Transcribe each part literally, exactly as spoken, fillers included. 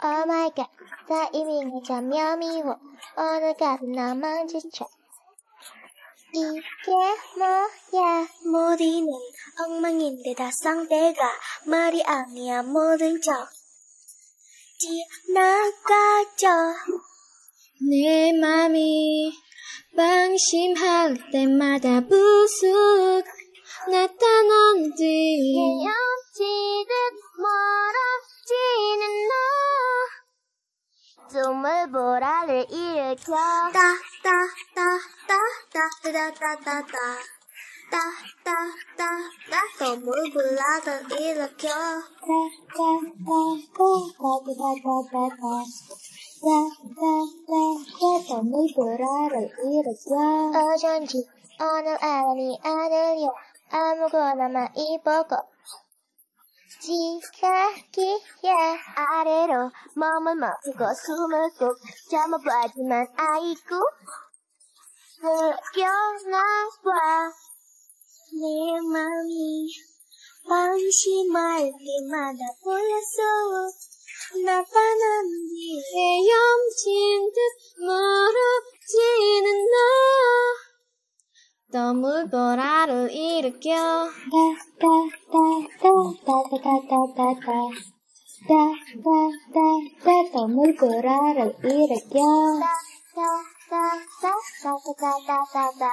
Oh my god, 타이밍을 잡며 미워. 오늘 가도 나만 지쳐. 이게 뭐야? 모디는 엉망인데 다 상대가 말이 아니야 모든 척 지나가죠. 내 맘이 방심할 때마다 부숙 나타난 뒤 헤엄치듯 멀어지는 너 숨을 보라를 일으켜 따따따따따따따따따 따따따따 숨을 보라를 일으켜 따따따따따따따따 숨을 보라를 일으켜 어쩐지 오늘 알람이 안 울려 아무거나만 입어고 지각이야 아래로 몸을 멈추고 숨을 꾹 참아봐지만 아이고 느껴나봐 내 맘이 방심할 때마다 몰랐어 나타난 뒤 헤엄친 듯 멀어지는 너 너무 보라를 일으켜 따따따따따따따따따 따따따따 너무 보라를 일으켜 따따따따따따따따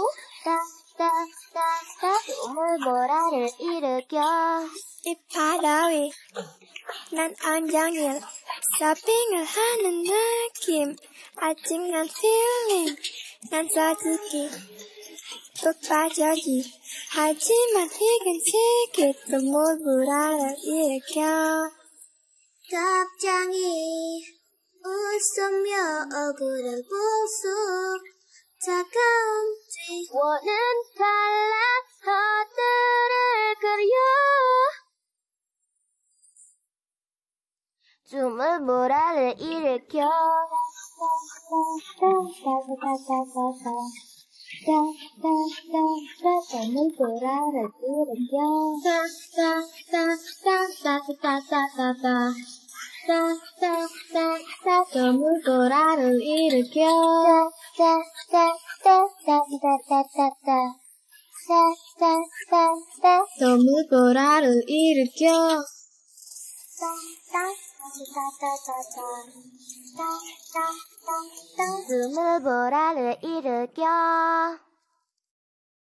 따따따따 너무 보라를 일으켜 이 바다 위 난 온종일 서핑을 하는 느낌 아직 난 feeling 난 솔직히 또 빠져지 하지만 이건 세게 또 몰부라를 일으켜 갑자기 웃으며 얼굴을 부수 차가운 지워는 달라 허들을 그려 숨을 보라를 일으켜 숨을 보라를 일으켜 따따따따따따따따 따따따따 숨을 보라를 일으켜 따따따따따따따 따따따따 숨을 보라를 일으켜 숨을 보라를 일으켜